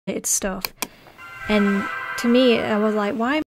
its stuff. And to me, I was like, why